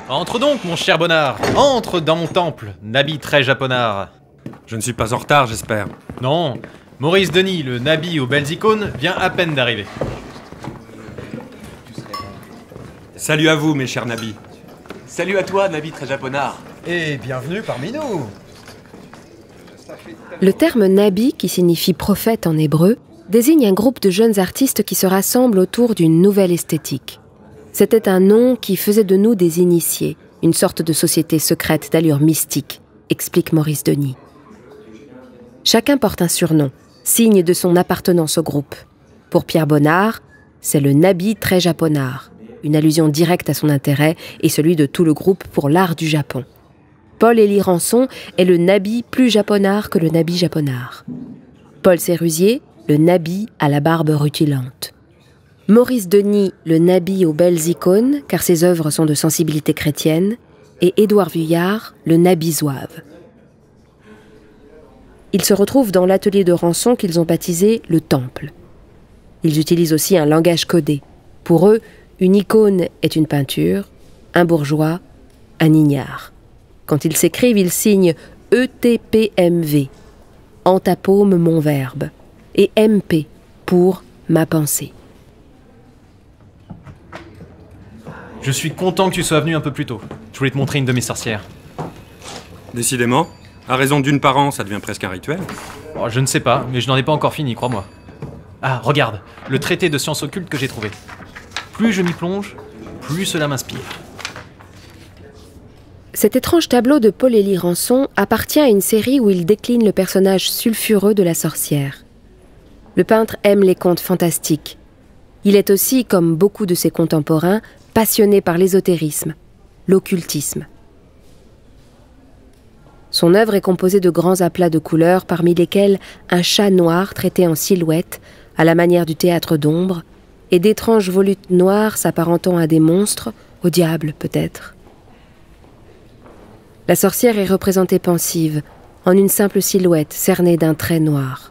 Entre donc, mon cher Bonnard. Entre dans mon temple, Nabi très japonard. Je ne suis pas en retard, j'espère. Non, Maurice Denis, le Nabi aux belles icônes, vient à peine d'arriver. Salut à vous, mes chers Nabi. Salut à toi, Nabi très japonard. Et bienvenue parmi nous. Le terme Nabi, qui signifie prophète en hébreu, désigne un groupe de jeunes artistes qui se rassemblent autour d'une nouvelle esthétique. C'était un nom qui faisait de nous des initiés, une sorte de société secrète d'allure mystique, explique Maurice Denis. Chacun porte un surnom, signe de son appartenance au groupe. Pour Pierre Bonnard, c'est le Nabi très japonard, une allusion directe à son intérêt et celui de tout le groupe pour l'art du Japon. Paul-Élie Rançon est le Nabi plus japonard que le Nabi japonard. Paul Sérusier, le Nabi à la barbe rutilante. Maurice Denis, le Nabi aux belles icônes, car ses œuvres sont de sensibilité chrétienne, et Édouard Vuillard, le Nabi zouave. Ils se retrouvent dans l'atelier de Rançon qu'ils ont baptisé le Temple. Ils utilisent aussi un langage codé. Pour eux, une icône est une peinture, un bourgeois, un ignare. Quand ils s'écrivent, ils signent ETPMV, en ta paume mon verbe, et MP pour ma pensée. Je suis content que tu sois venu un peu plus tôt. Je voulais te montrer une de mes sorcières. Décidément, à raison d'une par an, ça devient presque un rituel. Oh, je ne sais pas, mais je n'en ai pas encore fini, crois-moi. Ah, regarde, le traité de sciences occultes que j'ai trouvé. Plus je m'y plonge, plus cela m'inspire. Cet étrange tableau de Paul-Élie Rançon appartient à une série où il décline le personnage sulfureux de la sorcière. Le peintre aime les contes fantastiques. Il est aussi, comme beaucoup de ses contemporains, passionné par l'ésotérisme, l'occultisme. Son œuvre est composée de grands aplats de couleurs, parmi lesquels un chat noir traité en silhouette, à la manière du théâtre d'ombre, et d'étranges volutes noires s'apparentant à des monstres, au diable peut-être. La sorcière est représentée pensive, en une simple silhouette cernée d'un trait noir.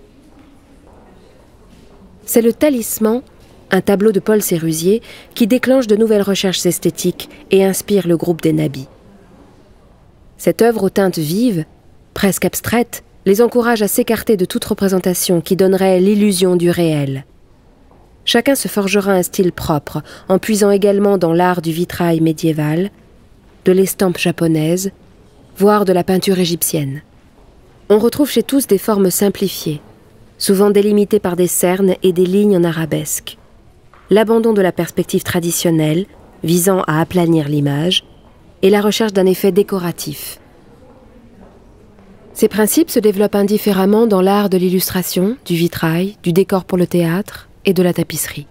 C'est le Talisman, un tableau de Paul Sérusier, qui déclenche de nouvelles recherches esthétiques et inspire le groupe des Nabis. Cette œuvre aux teintes vives, presque abstraite, les encourage à s'écarter de toute représentation qui donnerait l'illusion du réel. Chacun se forgera un style propre, en puisant également dans l'art du vitrail médiéval, de l'estampe japonaise, voire de la peinture égyptienne. On retrouve chez tous des formes simplifiées, souvent délimitées par des cernes et des lignes en arabesque. L'abandon de la perspective traditionnelle, visant à aplanir l'image, et la recherche d'un effet décoratif. Ces principes se développent indifféremment dans l'art de l'illustration, du vitrail, du décor pour le théâtre et de la tapisserie.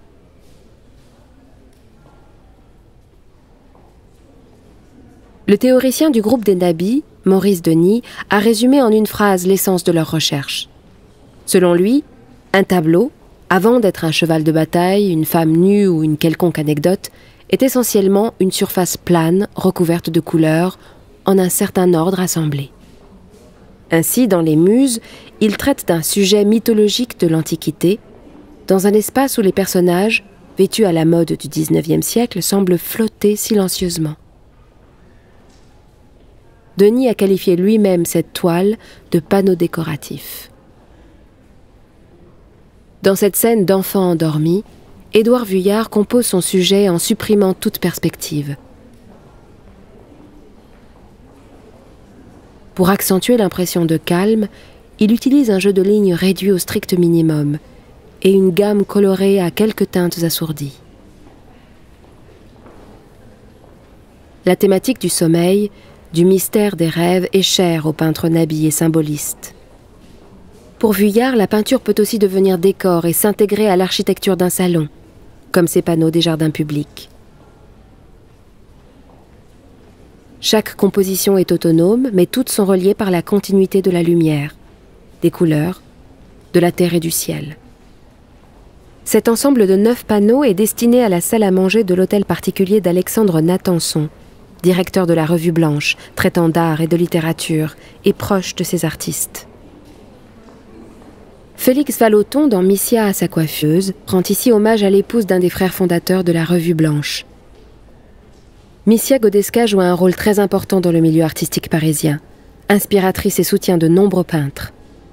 Le théoricien du groupe des Nabis, Maurice Denis, a résumé en une phrase l'essence de leur recherche. Selon lui, un tableau, avant d'être un cheval de bataille, une femme nue ou une quelconque anecdote, est essentiellement une surface plane, recouverte de couleurs, en un certain ordre assemblé. Ainsi, dans les Muses, il traite d'un sujet mythologique de l'Antiquité, dans un espace où les personnages, vêtus à la mode du XIXe siècle, semblent flotter silencieusement. Denis a qualifié lui-même cette toile de panneau décoratif. Dans cette scène d'enfant endormi, Édouard Vuillard compose son sujet en supprimant toute perspective. Pour accentuer l'impression de calme, il utilise un jeu de lignes réduit au strict minimum et une gamme colorée à quelques teintes assourdies. La thématique du sommeil, du mystère des rêves est chère au peintre Nabi et symboliste. Pour Vuillard, la peinture peut aussi devenir décor et s'intégrer à l'architecture d'un salon, comme ces panneaux des jardins publics. Chaque composition est autonome, mais toutes sont reliées par la continuité de la lumière, des couleurs, de la terre et du ciel. Cet ensemble de 9 panneaux est destiné à la salle à manger de l'hôtel particulier d'Alexandre Natanson, directeur de la Revue Blanche, traitant d'art et de littérature, et proche de ces artistes. Félix Vallotton, dans Missia à sa coiffeuse, rend ici hommage à l'épouse d'un des frères fondateurs de la Revue Blanche. Missia Godesca joue un rôle très important dans le milieu artistique parisien, inspiratrice et soutien de nombreux peintres.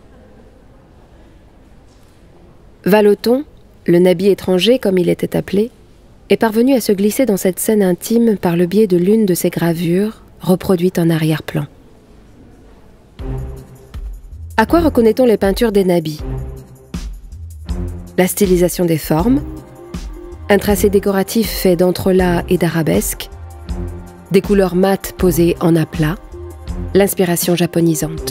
Vallotton, le Nabi étranger comme il était appelé, est parvenu à se glisser dans cette scène intime par le biais de l'une de ses gravures, reproduite en arrière-plan. À quoi reconnaît-on les peintures des Nabis? La stylisation des formes, un tracé décoratif fait d'entrelacs et d'arabesques, des couleurs mates posées en aplat, l'inspiration japonisante.